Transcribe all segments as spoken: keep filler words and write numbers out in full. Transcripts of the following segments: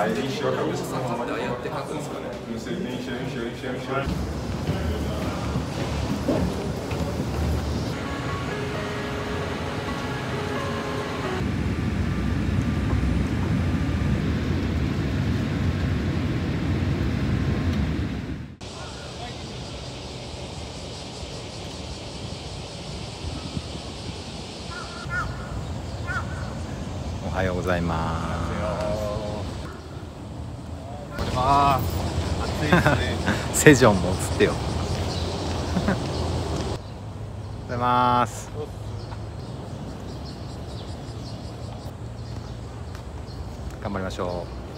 はい、練習はお医者さんまでああやって書くんですかね。練習練習練習練習練習。 おはようございます。 ああ、暑いですね。 セジョンも映ってよ。おはようございます。頑張りましょう。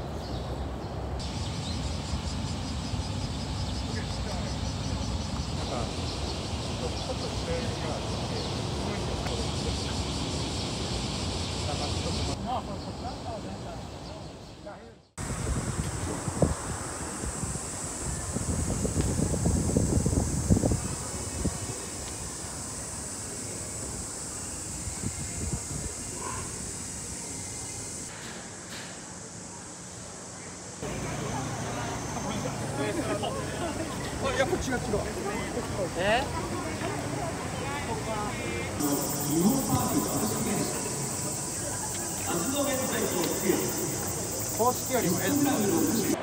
やっぱ違う違う。 え？ 公式よりもええ。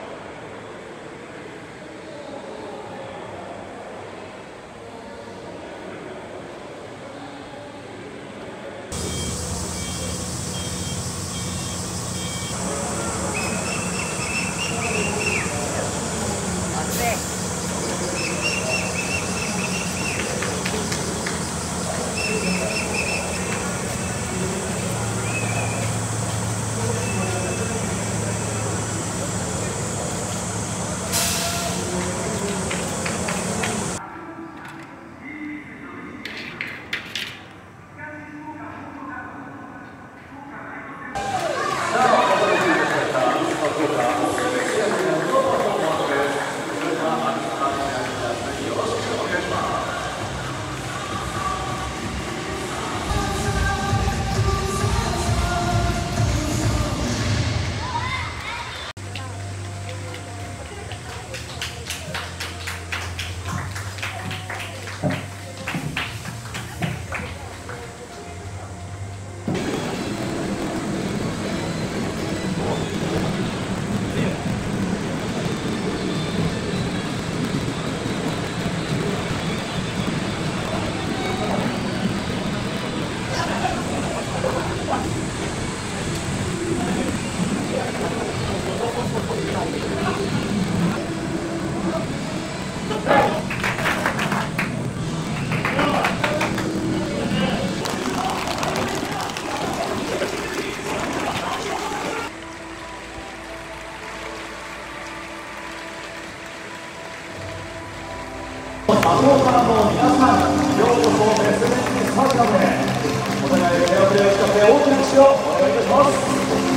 馬上からも皆さん、ようこそエスエヌエススタジアムへ。お互い手を振りを使って大きな拍手をお願いいたします。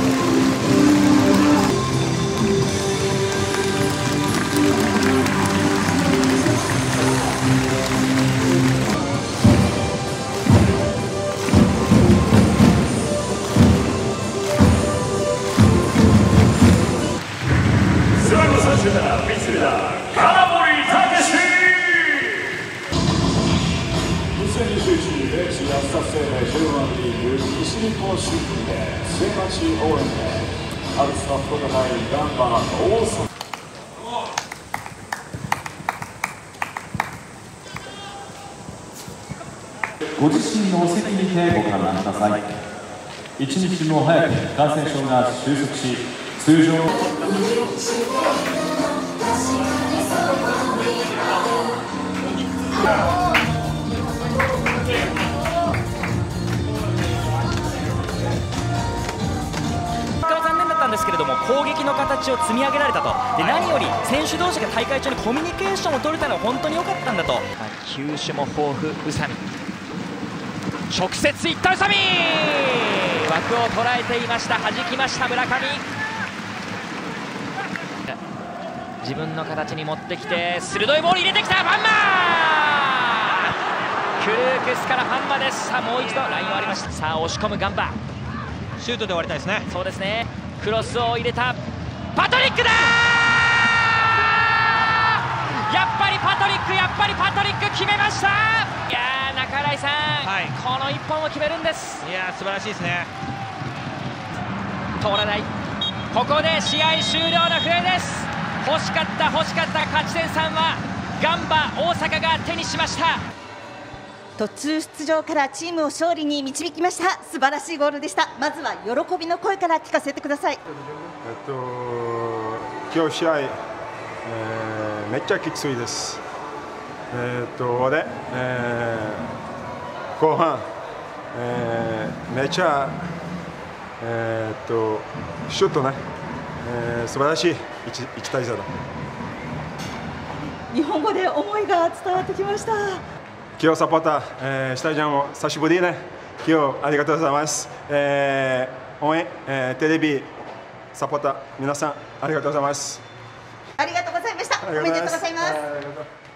背番号さんじゅうなな、ミッドフィルダー、金森武史。 にせんにじゅういち年明治安田生命 ジェイワン リーグ西日本シーズンで末町応援でアルツの福岡対ガンバー大阪。ご自身のお席にてご観覧ください。一日も早く感染症が収束し、通常残念だったんですけれども、攻撃の形を積み上げられたと。で、何より選手同士が大会中にコミュニケーションを取れたのは本当に良かったんだと。球種も豊富、宇佐美直接いった宇佐美、枠を捉えていました。弾きました村上。自分の形に持ってきて鋭いボール入れてきた。ファンマクルークスからファンマです。さあもう一度ラインを割りました。さあ押し込むガンバ、 シュートで終わりたいですね。 そうですね。クロスを入れたパトリックだー、やっぱりパトリック、やっぱりパトリック決めました。いやー、中新井さん、はい、このいっぽんを決めるんです。いやー、素晴らしいですね。通らない、ここで試合終了の笛です。欲しかった欲しかった勝ち点さんはガンバ大阪が手にしました。 途中出場からチームを勝利に導きました。素晴らしいゴールでした。まずは喜びの声から聞かせてください。えっと今日試合、えー、めっちゃきついです。えっとで、えー、後半、えー、めっちゃえー、っとシュートね、えー、素晴らしい 1, いち対ゼロ。 日本語で思いが伝わってきました。 今日サポーター、えー、スタジアム久しぶりね。今日ありがとうございます。えー、応援、えー、テレビサポーター皆さんありがとうございます。 ありがとうございました。おめでとうございます。